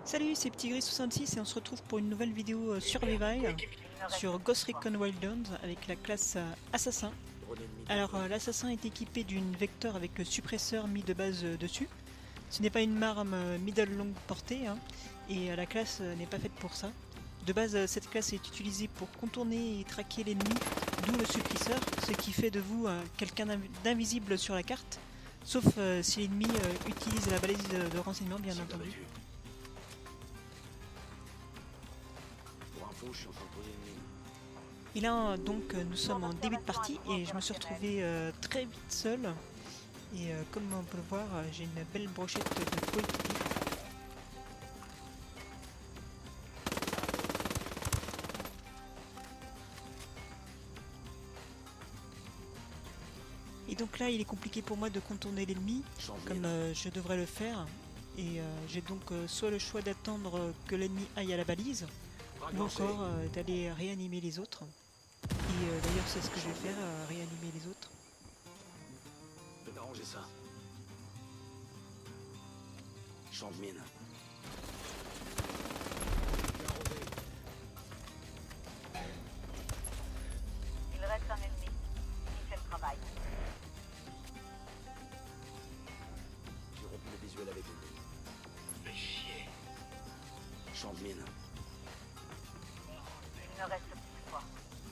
Salut, c'est Petit Gris 66 et on se retrouve pour une nouvelle vidéo Survival sur Ghost Recon Wildlands avec la classe Assassin. Alors l'assassin est équipé d'une vecteur avec le suppresseur mis de base dessus. Ce n'est pas une arme middle longue portée hein, et la classe n'est pas faite pour ça. De base cette classe est utilisée pour contourner et traquer l'ennemi, d'où le suppresseur, ce qui fait de vous quelqu'un d'invisible sur la carte, sauf si l'ennemi utilise la balise de renseignement bien entendu. Et là donc nous sommes en début de partie et je me suis retrouvé très vite seul et comme on peut le voir j'ai une belle brochette de coéquipiers. Et donc là il est compliqué pour moi de contourner l'ennemi comme je devrais le faire et j'ai donc soit le choix d'attendre que l'ennemi aille à la balise ou encore d'aller réanimer les autres. Et d'ailleurs c'est ce que je vais faire, réanimer les autres. Je vais arranger ça. Champ de mine. Il reste un ennemi. Il fait le travail. J'ai rompu le visuel avec l'ennemi. Fais chier. Champ de mine. Il ne reste plus que toi.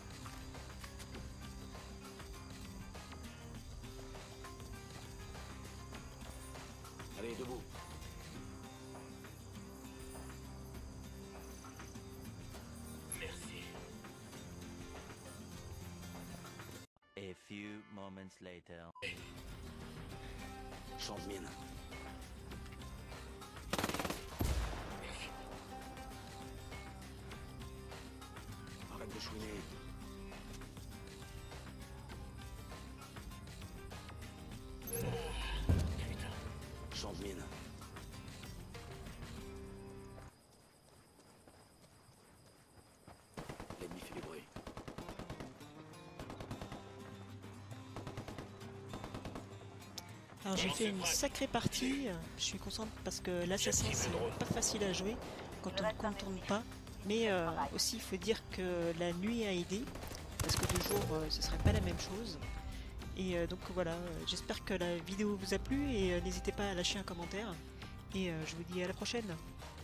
Allez, debout. Merci. A few moments later. Champ de mine. Arrête de chouiner. Putain. Champ de mine. L'ennemi fait du bruit. Alors j'ai fait une sacrée partie, je suis contente parce que l'assassin c'est pas facile à jouer quand on ne contourne pas, mais aussi il faut dire que la nuit a aidé, parce que de jour ce serait pas la même chose. Et donc voilà, j'espère que la vidéo vous a plu et n'hésitez pas à lâcher un commentaire, et je vous dis à la prochaine.